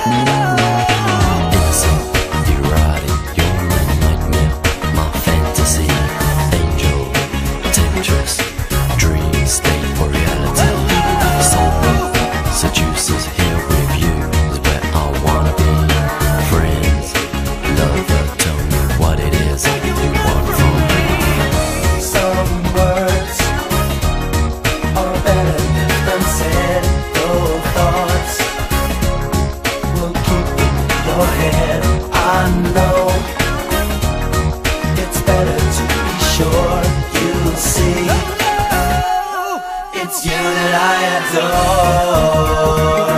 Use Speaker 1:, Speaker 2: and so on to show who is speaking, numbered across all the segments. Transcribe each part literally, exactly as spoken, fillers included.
Speaker 1: Innocent, erotic, you're my nightmare, my fantasy, angel, temptress, dream state for reality. Soulmate, seducers here with you is where I wanna be. Friends, lover, tell me what it is you want from me.
Speaker 2: Some words are better than said. Your thoughts will keep in your head. I know it's better to be sure. You see, it's you that I adore.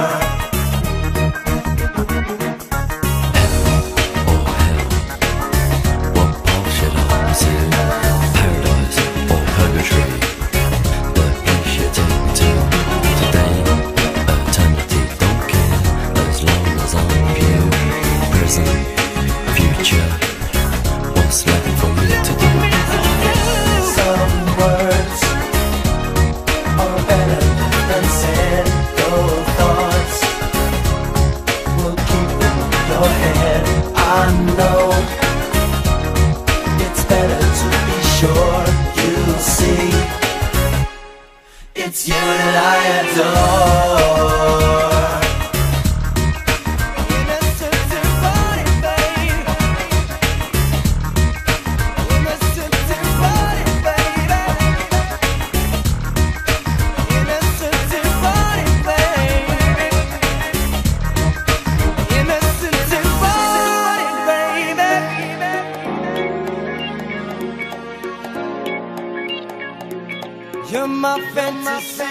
Speaker 1: Or hell, what path should I pursue? Paradise or purgatory? But you should take me to today, eternity, don't care as long as I'm with you. Present, future, what's left for me to do?
Speaker 2: Some words are better than said. Your thoughts will keep in your head. I know it's better to be sure. You see, it's you that I adore. Innocent embodied, babe. Innocent embodied, baby. Innocent embodied, baby. Innocent embodied, baby. You're my fantasy.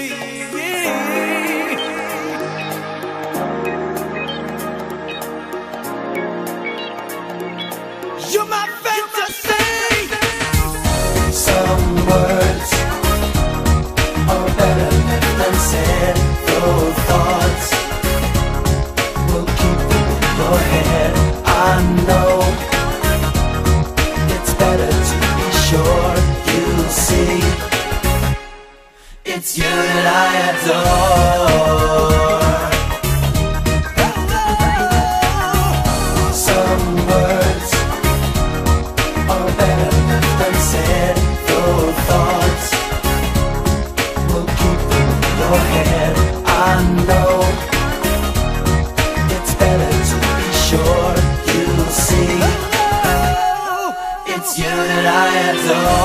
Speaker 2: You're my fantasy. Some words are better than said. Your thoughts will keep in your head. I know it's better to be sure. You see, it's you that I adore. Some words are better than said. Your thoughts will keep in your head. I know it's better to be sure. You see, it's you that I adore.